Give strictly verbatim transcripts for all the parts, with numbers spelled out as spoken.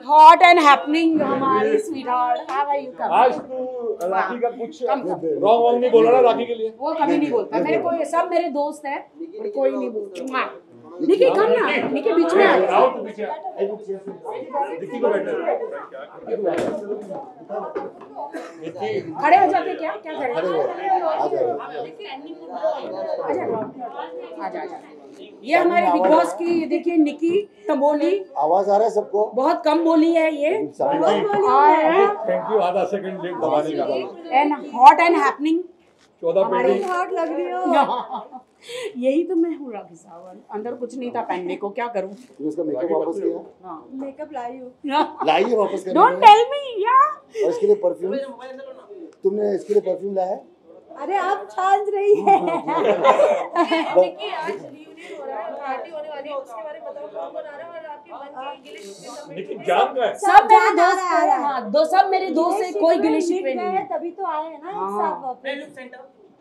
Hot and happening हमारी sweetheart. How are you? Come आज तू राखी का कुछ रॉन्ग रॉन्ग नहीं बोला ना राखी के लिए? वो कभी नहीं बोलता मेरे को, सब मेरे दोस्त हैं और कोई नहीं बोलता। निकी कम ना, निकी बीच में आ। आओ तू पीछे निकी को बैठने खड़े हो जाते क्या? क्या खड़े? आ जा। ये हमारे बिग बॉस की देखिए निकी तंबोली। आवाज आ रहा है सबको? बहुत कम बोली है ये। थैंक यू आधा सेकंड लेट दबाने का। एंड हॉट एंड हैपनिंग चौदह पेटी हॉट लग रही हो। यही तो मैं हूँ राखी सावंत। अंदर कुछ नहीं था पहनने को, क्या करूँ? तूने इसका मेकअप वापस किया? हाँ मेकअप लाई हूँ। लाई है वापस करने? डोंट टेल मी या। और इसके लिए परफ्यूम? तुमने इसके लिए परफ्यूम लाया है? अरे आप छान रही है। निकी जान का है। सब मेरे दोस्त हैं। हाँ दो सब मेरे दोस्त हैं, कोई गिले शिकवे नहीं है। तभी तो आए हैं ना एक साथ वापस।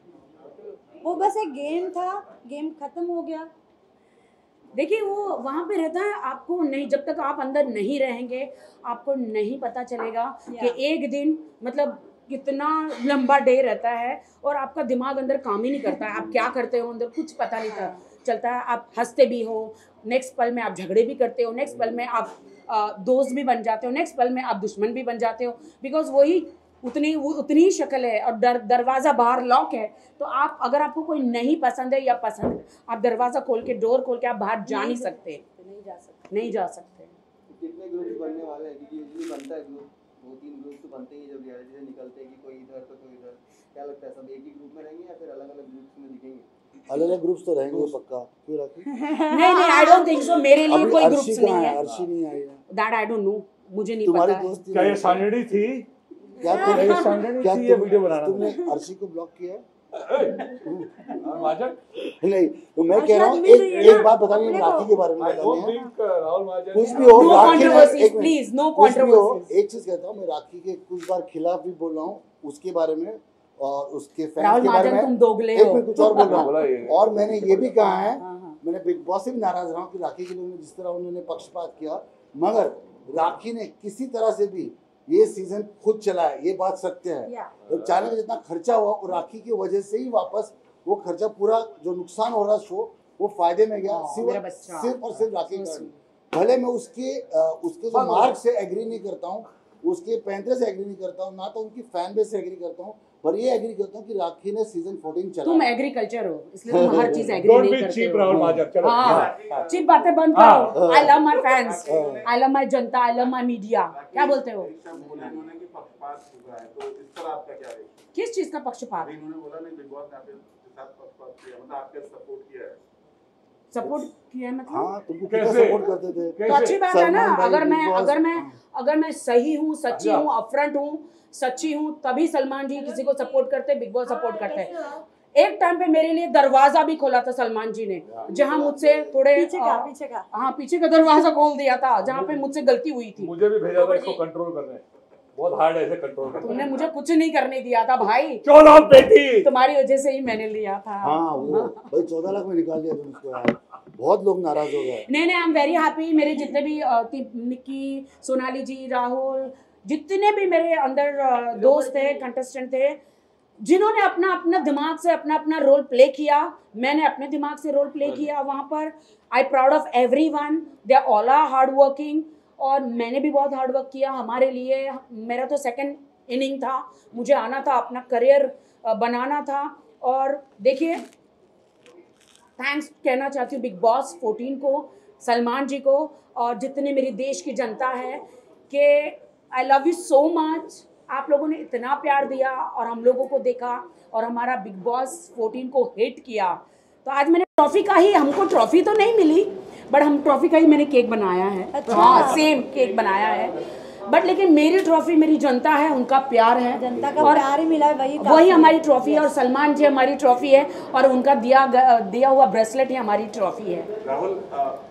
वो बस एक गेम था, गेम खत्म हो गया। देखिए वो वहाँ पे रहता है, आपको नहीं, जब तक आप अंदर नहीं रहेंगे आपको नहीं पता चलेगा कि एक दिन मतलब कितना लंबा डे रहता है और आपका दिमाग अंदर काम ही नहीं करता है। आप क्या करते हो अंदर कुछ पता नहीं चलता है। आप हंसते भी हो, नेक्स्ट पल में आप झगड़े भी करते हो, नेक्स्ट पल में आप आ, दोस्त भी बन जाते हो, नेक्स्ट पल में आप दुश्मन भी बन जाते हो। बिकॉज वही उतनी वो उतनी ही शक्ल है और दर, दरवाज़ा बाहर लॉक है। तो आप अगर आपको कोई नहीं पसंद है या पसंद है, आप दरवाज़ा खोल के डोर खोल के आप बाहर जा नहीं सकते, नहीं जा सकते नहीं जा सकते। कितने ग्रुप बनने वाले हैं? क्योंकि यूजुअली बनता है ग्रुप, दो तीन ग्रुप तो बनते ही जब रियलिटी से निकलते हैं कि कोई इधर तो कोई इधर। क्या लगता है सब एक ही ग्रुप में रहेंगे या फिर अलग अलग ग्रुप्स में दिखेंगे? अलग अलग ग्रुप्स तो रहेंगे पक्का। क्यों राखी? नहीं नहीं आई डोंट थिंक सो। मेरे लिए कोई ग्रुप्स नहीं है। अर्शी नहीं आई है। दैट आई डोंट नो, मुझे नहीं तुम्हारी पता है। दोस्त क्या ये सांडड़ी थी? क्या क्या ये सांडड़ी क्या थी ये वीडियो बनाना? तुमने अर्शी को ब्लॉक किया है? महाजन नहीं तो मैं कह रहा हूँ एक एक बात बतानी है राखी के बारे में आई डोंट बतानी है। थिंक राहुल महाजन कुछ भी हो No राखी में controversies, एक please, no कुछ भी हो, controversies. एक चीज कहता हूँ मैं राखी के कुछ बार खिलाफ भी बोल रहा हूँ उसके बारे में और उसके फैंस राहुल के बारे महाजन तुम में। दोगले एक हो। मैं कुछ और बोल रहा बोला ये। हूँ और मैंने ये भी कहा है, हाँ, हाँ। मैंने बिग बॉस से भी नाराज रहा हूँ कि राखी के लिए जिस तरह उन्होंने पक्षपात किया, मगर राखी ने किसी तरह से भी ये सीजन खुद चलाया, ये बात सत्य है। तो चैनल का जितना खर्चा हुआ वो राखी की वजह से ही वापस वो खर्चा पूरा जो नुकसान हो रहा शो वो फायदे में गया सिर्फ सिर्फ और सिर्फ राखी का। भले मैं उसके उसके जो मार्क से एग्री नहीं करता हूँ, उसके पैंतरे से एग्री नहीं करता हूँ, ना तो उनकी फैन बेस से एग्री करता हूँ, पर ये एग्री करता हूँ कि राखी ने सीजन चौदह चला। तुम एग्रीकल्चर हो इसलिए तुम हर चीज एग्री नहीं करते चीप हो। राहुल महाजन। चलो हाँ चीप बातें बंद करो। I love my fans, I love my जनता, आई लव माय मीडिया। क्या बोलते हो? किस चीज का पक्षपात? सपोर्ट किया मतलब? हाँ तुमको कितना सपोर्ट करते थे। तो अच्छी बात है ना। अगर मैं अगर मैं अगर मैं सही हूँ, सच्ची हूँ, अपफ्रंट हूँ, सच्ची हूँ, तभी सलमान जी किसी को सपोर्ट करते, बिग बॉस सपोर्ट करते हैं। एक टाइम पे मेरे लिए दरवाजा भी खोला था सलमान जी ने, जहाँ मुझसे थोड़े पीछे का पीछे का हाँ पीछे का दरवाजा खोल दिया था जहाँ पे मुझसे गलती हुई थी। मुझे भी भेजा था इसको कंट्रोल करने, बहुत हार्ड है इसे कंट्रोल करना। तुमने मुझे कुछ नहीं करने दिया था भाई, चौदह बेटी तुम्हारी वजह से ही मैंने लिया था। हाँ वो भाई चौदह लाख में निकाल दिया तुम उसको यार, बहुत लोग नाराज हो गए। नहीं नहीं आई एम वेरी हैप्पी। मेरे जितने भी निक्की, सोनाली जी, राहुल, जितने भी मेरे अंदर दोस्त थे, कंटेस्टेंट थे, जिन्होंने अपना अपना दिमाग से अपना अपना रोल प्ले किया, मैंने अपने दिमाग से रोल प्ले किया वहाँ पर। I proud of everyone, they all are hard working. और मैंने भी बहुत हार्ड वर्क किया हमारे लिए। मेरा तो सेकंड इनिंग था, मुझे आना था, अपना करियर बनाना था। और देखिए थैंक्स कहना चाहती हूँ बिग बॉस चौदह को, सलमान जी को और जितने मेरी देश की जनता है कि I love you so much. आप लोगों ने इतना प्यार दिया और हम लोगों को देखा और हमारा बिग बॉस चौदह को हिट किया। तो आज मैंने ट्रॉफी का ही, हमको ट्रॉफी तो नहीं मिली बट हम ट्रॉफी का ही मैंने केक बनाया है। अच्छा। हाँ सेम केक बनाया है बट लेकिन मेरी ट्रॉफी मेरी जनता है, उनका प्यार है, जनता का और प्यार ही मिला वही वही हमारी ट्रॉफी है। और सलमान जी हमारी ट्रॉफी है और उनका दिया दिया हुआ ब्रेसलेट ही हमारी ट्रॉफी है। राहुल